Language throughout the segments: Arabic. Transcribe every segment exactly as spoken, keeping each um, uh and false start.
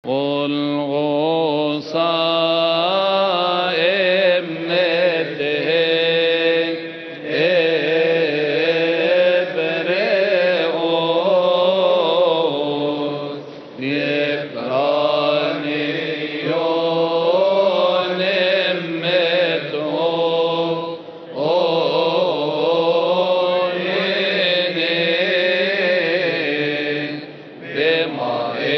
والغصائم نتهي إبرئوس نفراني يونمته أويني بما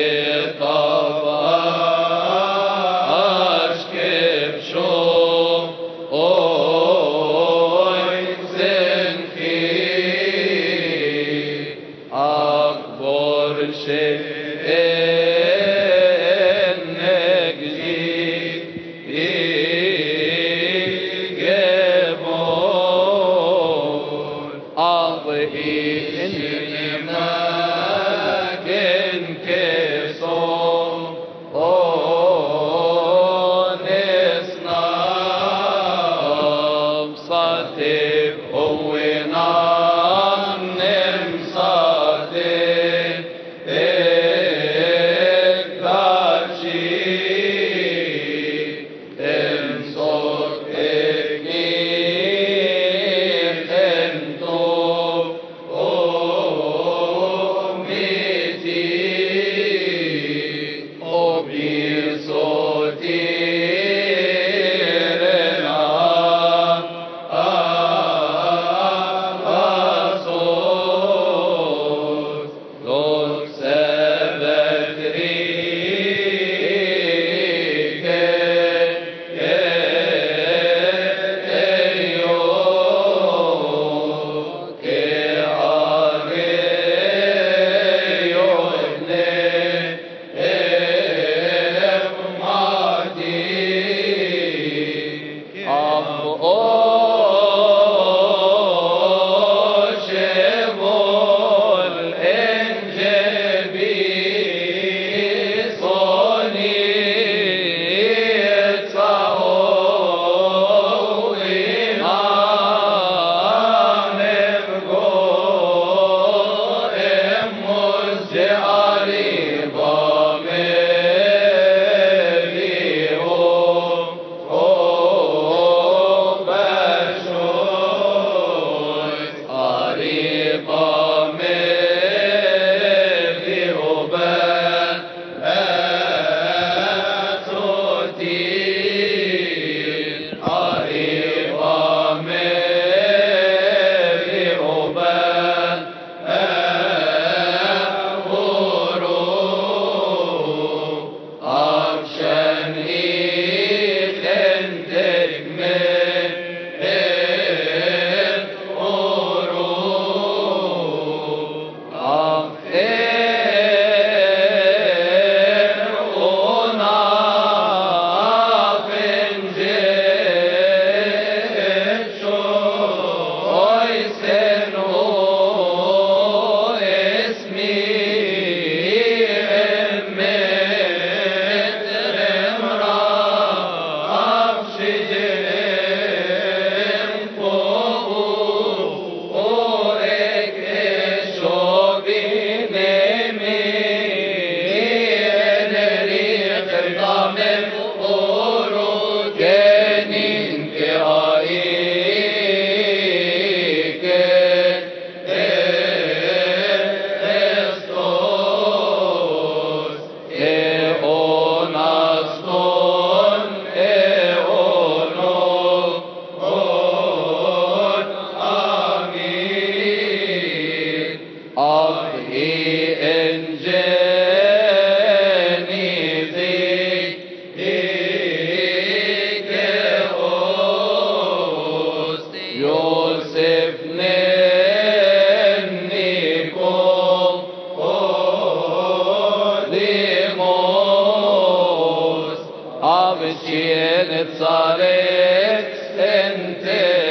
صارت انت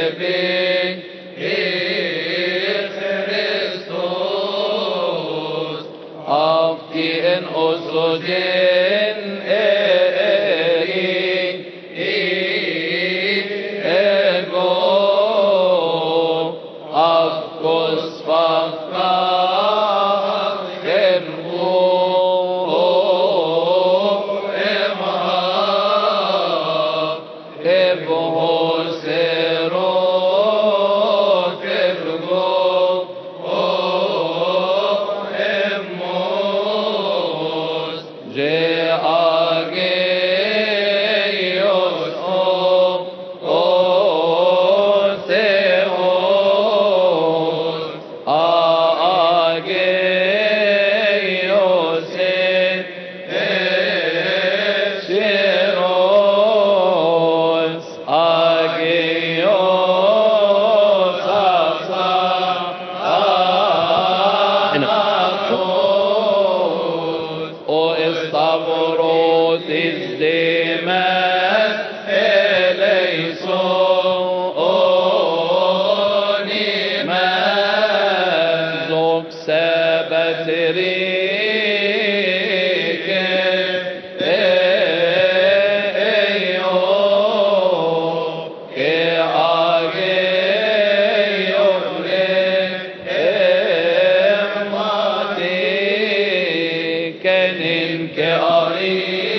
بي خريستوس افتي ان اسودين اي ايغو افكوس فاكا خنقو Geagios o Theos Agios Esieros Agios Asaros O Estavros Izdemas Eleison Iman Zok Sabatrike Eyo Ke Ageyo Emati Kenin Ke Ari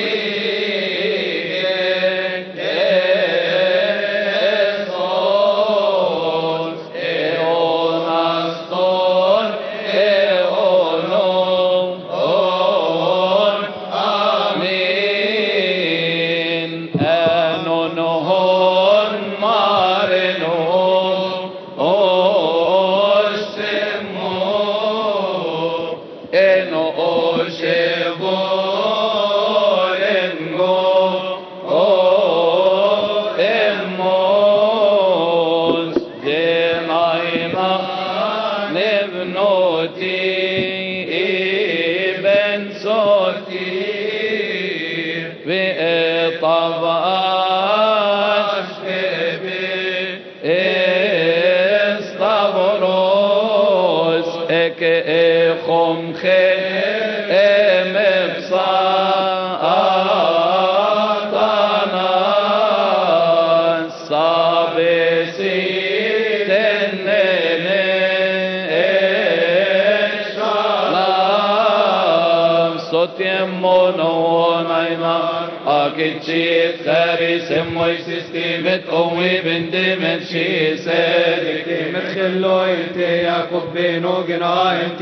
Akitchit Kharis Moy Systemet Owe Bendemet She said متخلويت يعقوب بنو جنايت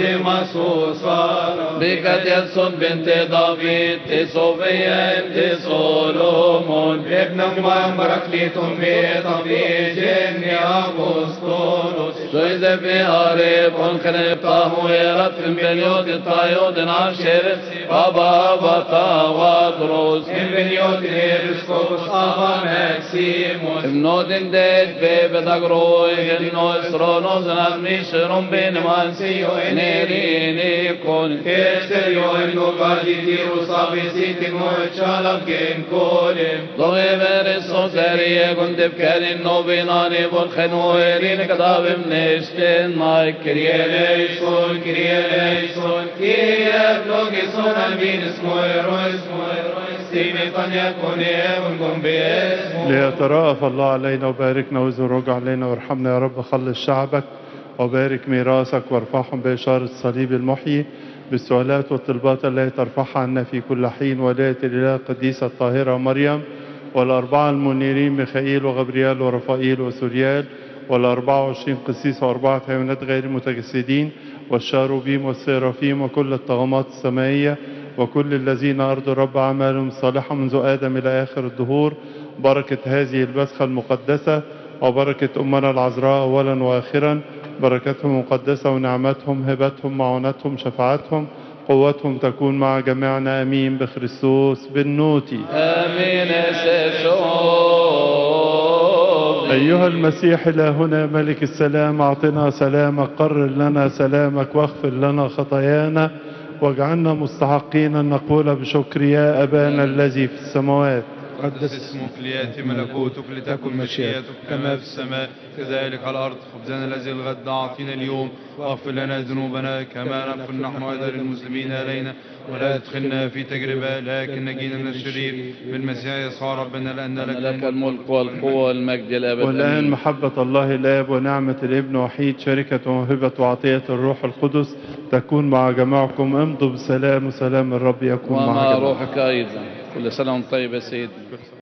مصوصا بكت يدسون بنت دافيد صوفيا انت سولومون ابن مبارك لتمي طبيب جني أبوستولوس سويد في هارب خنبته ويرت بنيوت الطيود عشر بابا بطا ودروس بنيوت نيرسكوس أبا مكسيموس ابنود ديت ببدقروي النوس رونوز نميشرون بين مانسيو نيريني كون كيستريو إنو قادي تيرو صابي سيتي موشالم كين كولم ضوي برسو سريه كنت بكان النوبيناني بالخنويرين كتاب منشتين مايك كرياليسون كرياليسون كياب لوكيسون أمين اسمو إيرو اسمو إيرو استيمي يكون يكون باسمه ليترأف الله علينا وباركنا ويزرج علينا وارحمنا يا رب. خلص شعبك وبارك ميراثك وارفعهم بإشارة الصليب المحيي بالسؤالات والطلبات التي ترفعها عنا في كل حين. ولاية الإله القديسة الطاهرة مريم والأربعة المنيرين ميخائيل وغبريال ورفائيل وسوريال والأربعة وعشرين قسيس وأربعة حيوانات غير متجسدين والشاروبيم والسيرافيم وكل الطغمات السمائية وكل الذين أرضوا الرب أعمالهم الصالحة منذ آدم إلى آخر الدهور. بركة هذه البسخة المقدسة وبركة أمنا العذراء أولا وآخرا، بركتهم مقدسة ونعمتهم هبتهم معونتهم شفاعتهم قوتهم تكون مع جميعنا أمين بخريستوس بالنوتي آمين. أيها المسيح إلهنا ملك السلام أعطنا سلامك، قرر لنا سلامك واغفر لنا خطايانا واجعلنا مستحقين أن نقول بشكر يا أبانا الذي في السماوات. قدس اسمك ليأتي ملكوتك لتكن مشيئتك كما في السماء كذلك على الأرض. خبزنا الذي الغد أعطينا اليوم واغفر لنا ذنوبنا كما نغفر نحن أيضا للمسلمين علينا ولا تدخلنا في تجربة لكن نجينا من الشرير بالمسيح يسوع ربنا لأن لك الملك والقوة والمجد الأبد. والآن محبة الله الآب ونعمة الابن وحيد شركة وموهبة وعطية الروح القدس تكون مع جميعكم. امضوا بسلام وسلام الرب يكون مع ومع جميعكم. روحك أيضا. كل سنة وانت طيب يا سيدي.